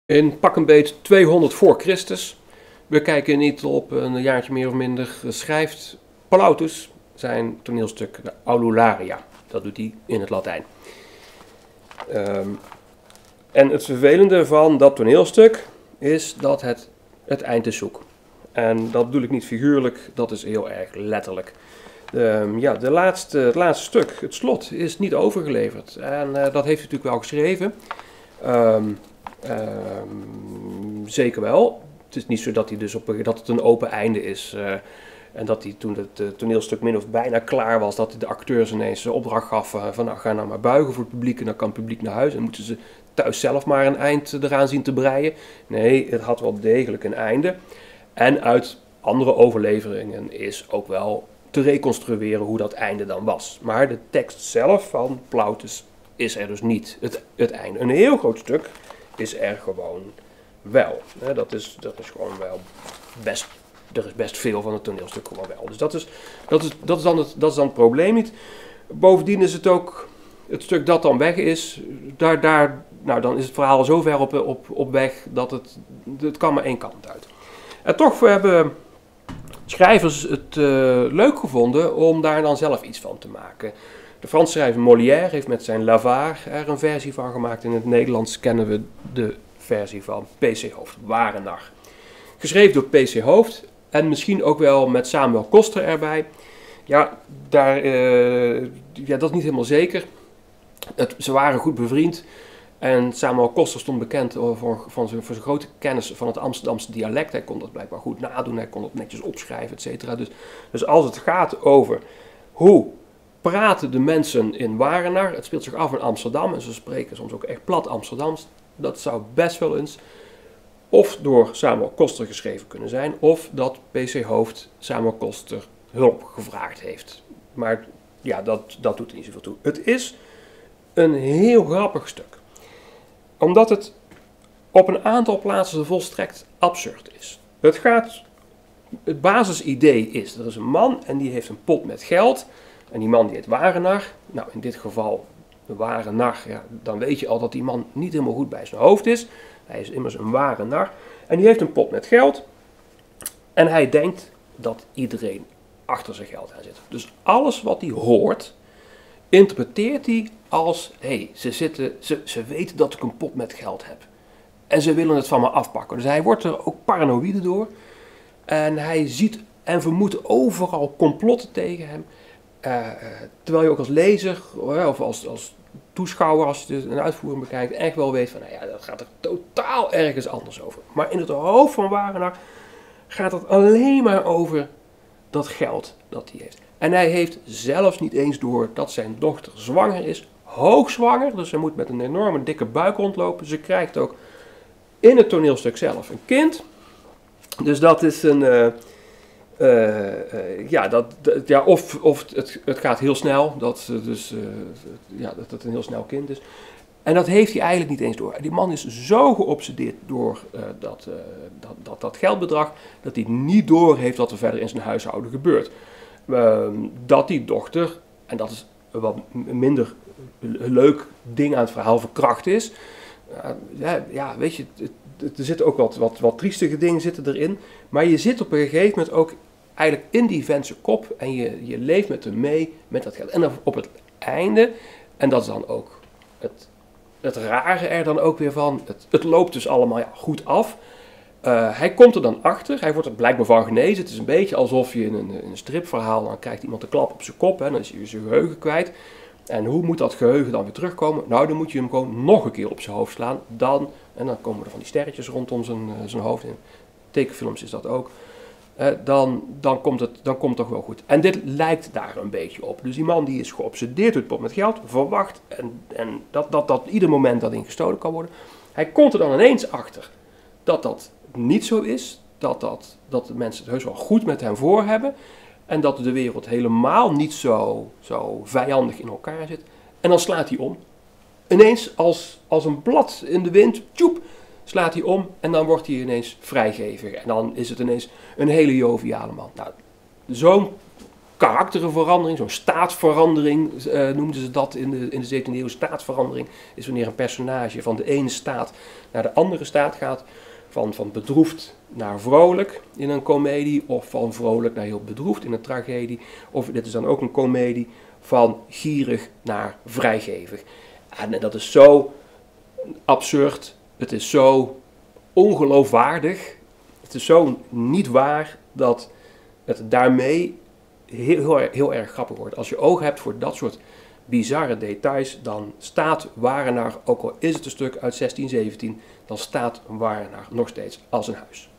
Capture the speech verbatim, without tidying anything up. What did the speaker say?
In pak een beet tweehonderd voor Christus, we kijken niet op een jaartje meer of minder, schrijft Plautus zijn toneelstuk de Aulularia. Dat doet hij in het Latijn. Um, en het vervelende van dat toneelstuk is dat het het eind is zoek. En dat bedoel ik niet figuurlijk, dat is heel erg letterlijk. Um, ja, de laatste, het laatste stuk, het slot, is niet overgeleverd. En uh, dat heeft hij natuurlijk wel geschreven. Um, um, zeker wel. Het is niet zo dat, hij dus op, dat het een open einde is. Uh, en dat hij toen het uh, toneelstuk min of bijna klaar was, dat hij de acteurs ineens de opdracht gaf uh, van nou, ga nou maar buigen voor het publiek en dan kan het publiek naar huis. En moeten ze thuis zelf maar een eind eraan zien te breien. Nee, het had wel degelijk een einde. En uit andere overleveringen is ook wel te reconstrueren hoe dat einde dan was. Maar de tekst zelf van Plautus is er dus niet, het, het einde. Een heel groot stuk is er gewoon wel. Dat is, dat is gewoon wel best, er is best veel van het toneelstuk gewoon wel. Dus dat is, dat is, dat is, dan, het, dat is dan het probleem niet. Bovendien is het ook, het stuk dat dan weg is, daar, daar, nou, dan is het verhaal zo ver op, op, op weg dat het, het kan maar één kant uit. En toch hebben schrijvers het uh, leuk gevonden om daar dan zelf iets van te maken. De Franse schrijver Molière heeft met zijn L'Avare er een versie van gemaakt. In het Nederlands kennen we de versie van P C Hooft, Ware Nar. Geschreven door P C Hooft en misschien ook wel met Samuel Koster erbij. Ja, daar, uh, ja dat is niet helemaal zeker. Het, ze waren goed bevriend. En Samuel Koster stond bekend voor, voor, zijn, voor zijn grote kennis van het Amsterdamse dialect. Hij kon dat blijkbaar goed nadoen, hij kon het netjes opschrijven, et cetera. Dus, dus als het gaat over hoe praten de mensen in Warenar, het speelt zich af in Amsterdam en ze spreken soms ook echt plat Amsterdams. Dat zou best wel eens of door Samuel Koster geschreven kunnen zijn, of dat P C Hooft Samuel Koster hulp gevraagd heeft. Maar ja, dat, dat doet er niet zoveel toe. Het is een heel grappig stuk. Omdat het op een aantal plaatsen volstrekt absurd is. Het gaat, het basisidee is, er is een man en die heeft een pot met geld. En die man die heet Warenar. Nou, in dit geval de Warenar, ja, dan weet je al dat die man niet helemaal goed bij zijn hoofd is. Hij is immers een Warenar. En die heeft een pot met geld. En hij denkt dat iedereen achter zijn geld aan zit. Dus alles wat hij hoort, interpreteert hij als, hé, hey, ze, zitten, ze, ze weten dat ik een pot met geld heb. En ze willen het van me afpakken. Dus hij wordt er ook paranoïde door. En hij ziet en vermoedt overal complotten tegen hem. Uh, terwijl je ook als lezer, of als, als toeschouwer, als je een uitvoering bekijkt, echt wel weet van, nou ja, dat gaat er totaal ergens anders over. Maar in het hoofd van Warenar gaat het alleen maar over dat geld dat hij heeft. En hij heeft zelfs niet eens door dat zijn dochter zwanger is, hoogzwanger, dus ze moet met een enorme dikke buik rondlopen. Ze krijgt ook in het toneelstuk zelf een kind. Dus dat is een, uh, uh, uh, ja, dat, dat, ja, of, of het, het gaat heel snel, dat, dus, uh, ja, dat het een heel snel kind is. En dat heeft hij eigenlijk niet eens door. Die man is zo geobsedeerd door uh, dat, uh, dat, dat, dat geldbedrag, dat hij niet door heeft wat er verder in zijn huishouden gebeurt. Uh, dat die dochter, en dat is een wat minder leuk ding aan het verhaal, verkracht is. Uh, ja, ja, weet je, het, het, er zitten ook wat, wat, wat triestige dingen zitten erin. Maar je zit op een gegeven moment ook eigenlijk in die vent zijn kop en je, je leeft met hem mee met dat geld. En dan op het einde, en dat is dan ook het, het rare er dan ook weer van, het, het loopt dus allemaal ja, goed af. Uh, hij komt er dan achter, hij wordt er blijkbaar van genezen. Het is een beetje alsof je in een, in een stripverhaal, dan krijgt iemand een klap op zijn kop, hè, dan is hij zijn geheugen kwijt. En hoe moet dat geheugen dan weer terugkomen? Nou, dan moet je hem gewoon nog een keer op zijn hoofd slaan. Dan, en dan komen er van die sterretjes rondom zijn, uh, zijn hoofd. In tekenfilms is dat ook. Uh, dan, dan, komt het, dan komt het toch wel goed. En dit lijkt daar een beetje op. Dus die man die is geobsedeerd door het pot met geld, verwacht en, en dat, dat dat ieder moment dat in gestolen kan worden. Hij komt er dan ineens achter dat dat niet zo is. Dat, dat, dat de mensen het heus wel goed met hem voor hebben. En dat de wereld helemaal niet zo, zo vijandig in elkaar zit. En dan slaat hij om. Ineens als, als een blad in de wind, tjoep, slaat hij om. En dan wordt hij ineens vrijgevig. En dan is het ineens een hele joviale man. Nou, zo'n karakterverandering, zo'n staatsverandering uh, noemden ze dat in de, in de zeventiende eeuw. Staatsverandering is wanneer een personage van de ene staat naar de andere staat gaat. Van, van bedroefd naar vrolijk in een komedie, of van vrolijk naar heel bedroefd in een tragedie. Of dit is dan ook een komedie van gierig naar vrijgevig. En dat is zo absurd, het is zo ongeloofwaardig, het is zo niet waar dat het daarmee heel, heel, heel erg grappig wordt. Als je oog hebt voor dat soort bizarre details, dan staat Warenaar, ook al is het een stuk uit zestien zeventien, dan staat Warenaar nog steeds als een huis.